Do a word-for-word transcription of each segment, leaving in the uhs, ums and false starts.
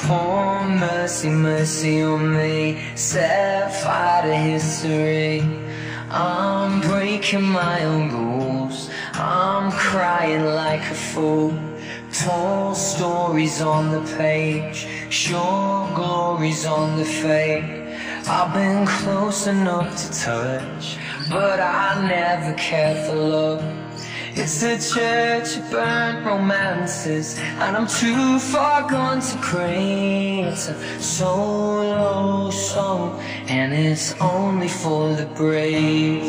Oh, mercy, mercy on me, set fire to history. I'm breaking my own rules, I'm crying like a fool. Told stories on the page, sure glories on the fake. I've been close enough to touch, but I never cared for love. It's the church of burnt romances, and I'm too far gone to create a solo song, and it's only for the brave.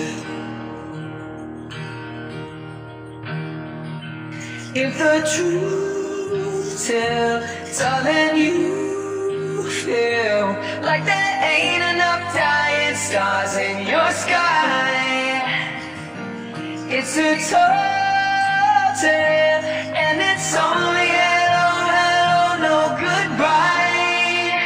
If the truth till, darling, you feel like there ain't enough dying stars in your sky, it's a tall tale, and it's only hello, hello, no goodbye.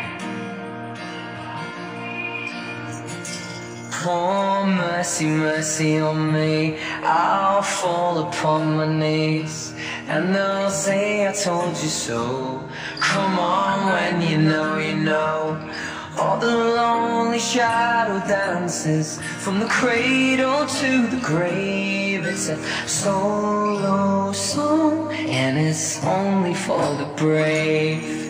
Oh, mercy, mercy on me, I'll fall upon my knees, and they'll say I told you so. Come on, when you know, you know. All the lonely shadow dances, from the cradle to the grave. It's a solo song, and it's only for the brave.